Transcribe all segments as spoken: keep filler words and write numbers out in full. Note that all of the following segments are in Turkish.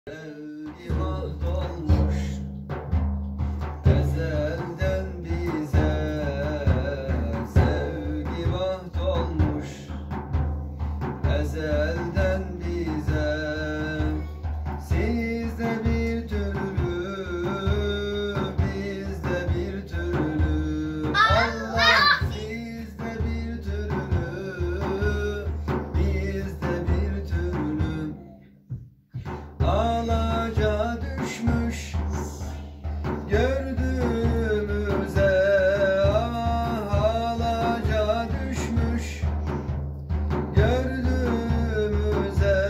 Sevgi vaht olmuş ezelden bize, sevgi vaht olmuş ezelden bize. Siz de bir türlü, biz de bir türlü. Allah! Siz de bir türlü, biz de bir türlü. Ağlaca düşmüş gördüğümüze, ah ağlaca düşmüş gördüğümüze.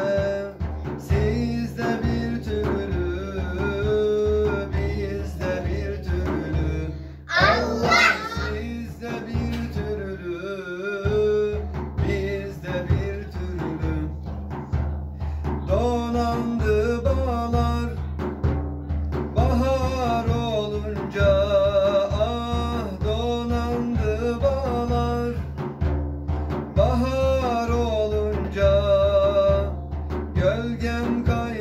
Siz de bir türlü, biz de bir türlü. Allah! Siz de bir türlü, biz de bir türlü. Donandı bağlar bahar olunca, ah donandı bağlar bahar olunca. Gölgem kay